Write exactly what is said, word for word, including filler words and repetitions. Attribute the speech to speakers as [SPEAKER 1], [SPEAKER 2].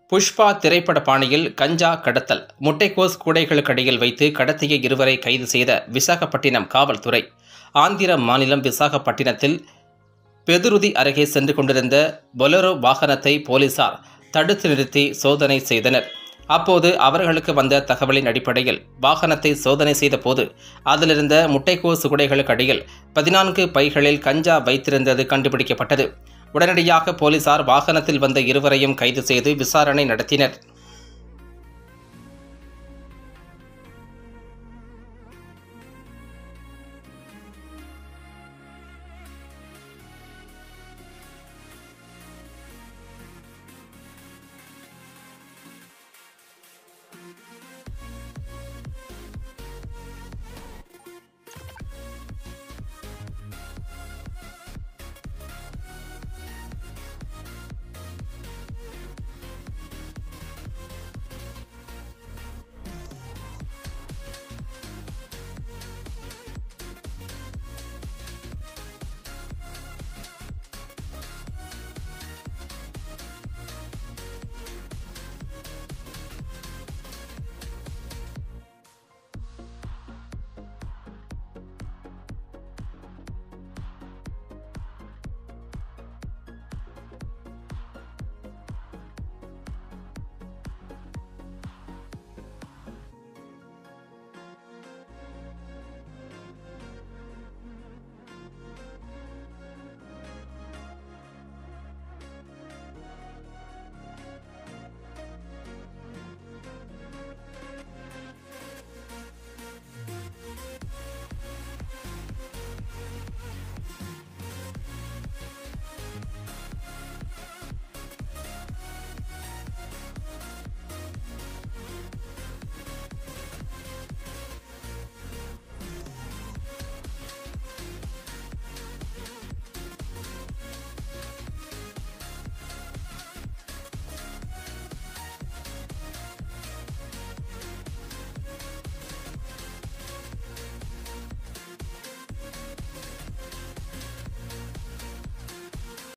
[SPEAKER 1] புஷ்பா திரைப்பட பாணியில் கஞ்சா கடத்தல், முட்டைக்கோஸ் கூடைகளுக்கடியில் வைத்து கடத்திய இருவரை கைது செய்த விசாகப்பட்டினம் காவல்துறை. ஆந்திர மாநிலம் விசாகப்பட்டினத்தில் பெதுருதி அருகே சென்று கொண்டிருந்த பொலரோ வாகனத்தை போலீசார் தடுத்து நிறுத்தி சோதனை செய்தனர். அப்போது அவர்களுக்கு வந்த தகவலின் அடிப்படையில் வாகனத்தை சோதனை செய்த போது அதிலிருந்த முட்டைக்கோஸ் கூடைகளுக்கு அடியில் பதினான்கு பைகளில் கஞ்சா வைத்திருந்தது கண்டுபிடிக்கப்பட்டது. உடனடியாக போலீசார் வாகனத்தில் வந்த இருவரையும் கைது செய்து விசாரணை நடத்தினர்.